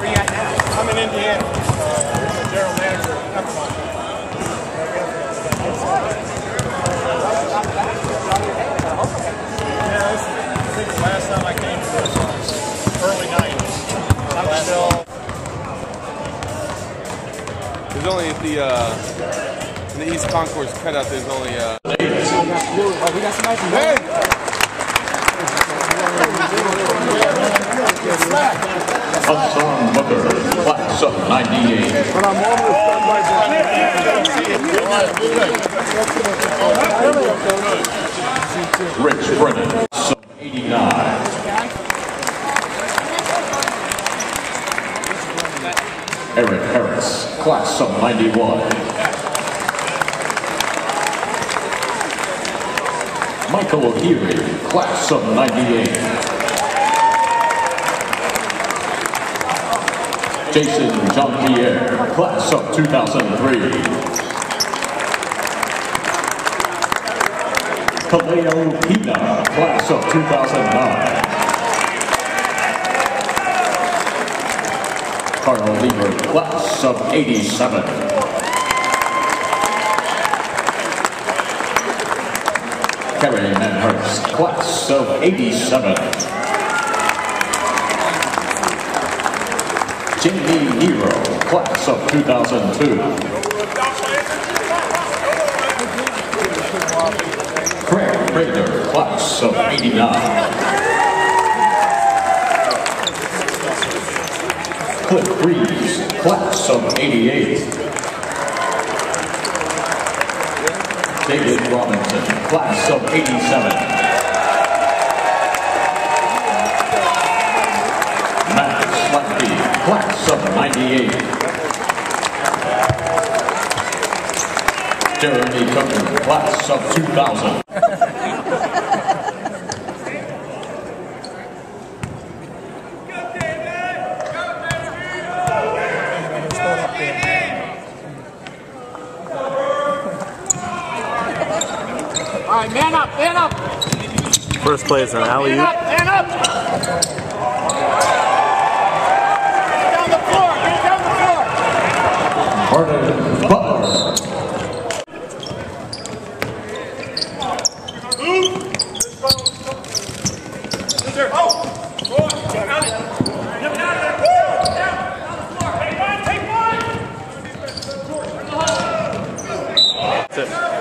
I'm in Indiana. I'm a general manager of Alumni. Yeah, I think the last time I came to this was early 90s. I'm still. There's only in the East Concourse cutout. There's only we got some nice Hassan Booker, class of 98. But I'm almost done by Rich Brennan, class of 89. Eric Harris, class of 91. Michael O'Leary, class of 98. Jason Jean-Pierre, class of 2003. Kaleo Pina, class of 2009. Carl Lieber, class of 87. Kerry Manhurst, class of 87. Jamie Nero, class of 2002. Craig Rader, class of 89. Cliff Reeves, class of 88. David Robinson, class of 87. Class of 98. Jeremy Cook, class of 2000. All right, man up, man up. First play is an alley-oop. Man up. Harden Butler. That's it.